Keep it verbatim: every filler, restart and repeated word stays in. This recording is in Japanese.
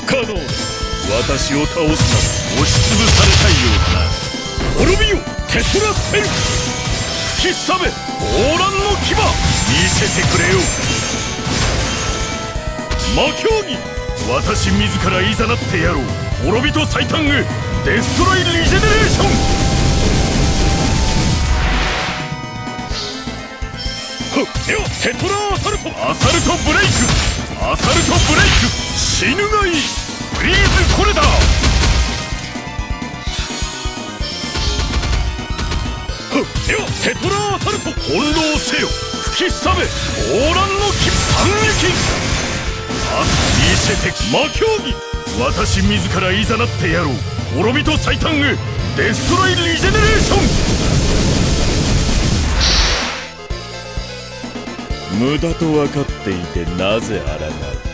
可能だ。私を倒すなら押しつぶされたいようだな。滅びよテトラスペル、吹きさめオーランの牙、見せてくれよ魔競技。私自らいざなってやろう。滅びと最短へデストロイリジェネレーション。ではテトラアサルト、アサルトブレイク、アサルトブレイク、死ぬがいい。フリーズコレだ。ではテトラアサルト、翻弄せよ吹きさめオーランの牙、惨撃。あ見せて魔競技。私自らいざなってやろう。滅びと最短へデストロイリジェネレーション。無駄と分かっていてなぜ抗う。